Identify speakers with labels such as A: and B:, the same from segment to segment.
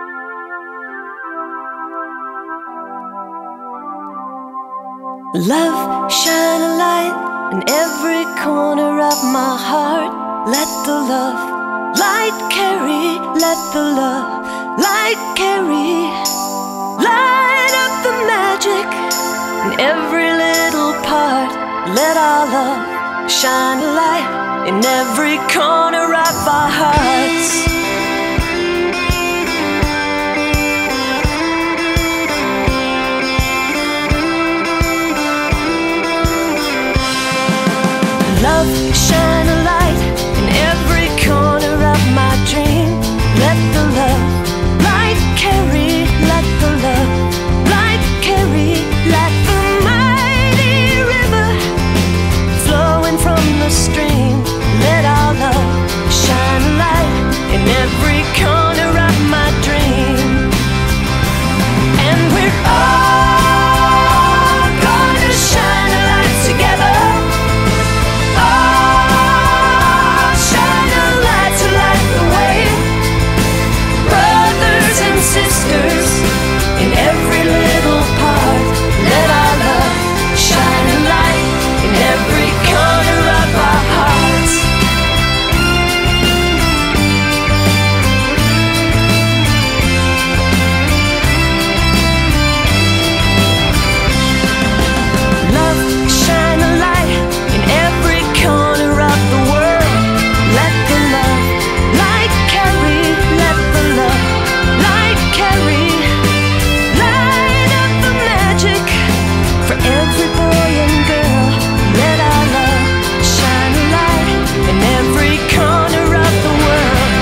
A: Love, shine a light in every corner of my heart. Let the love light carry, let the love light carry. Light up the magic in every little part. Let our love shine a light in every corner of our hearts. Love, shine a light in every corner of my dream. Let the love light carry, let the love light carry. Like the mighty river flowing from the stream. Let our love shine a light in every corner of my dream. And we're all gonna shine a light together. Sisters, in every little part, let our love shine a light in every corner of our hearts. Love, shine a light in every corner of the world. Let the love light carry, let the love carry. Light up the magic for every boy and girl. Let our love shine a light in every corner of the world.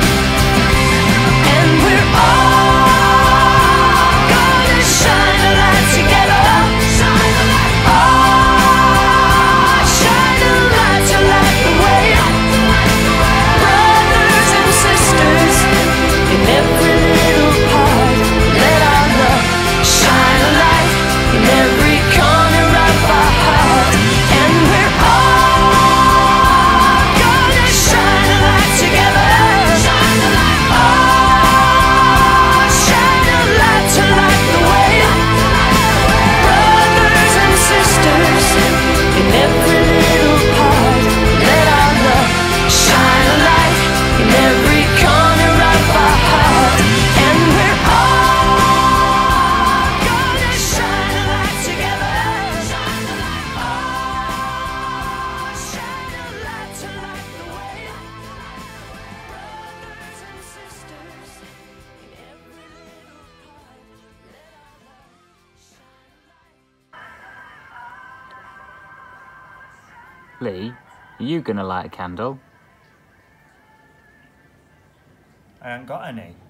A: And we're all gonna shine a light together. Shine a light. Oh, shine a light to light the way. Brothers and sisters in every little part, let our love shine a light in every corner of our heart. And we're all gonna shine a light together. Shine a light. Oh, shine a light to light the way. Brothers and sisters in every little part, let our love shine a light in every corner of our heart. And we're all gonna shine a light together. Shine a light. Oh, shine a light to light the way. Brothers and sisters in every little part, let our love shine a light.
B: Lee, are you gonna light a candle?
C: I ain't got any.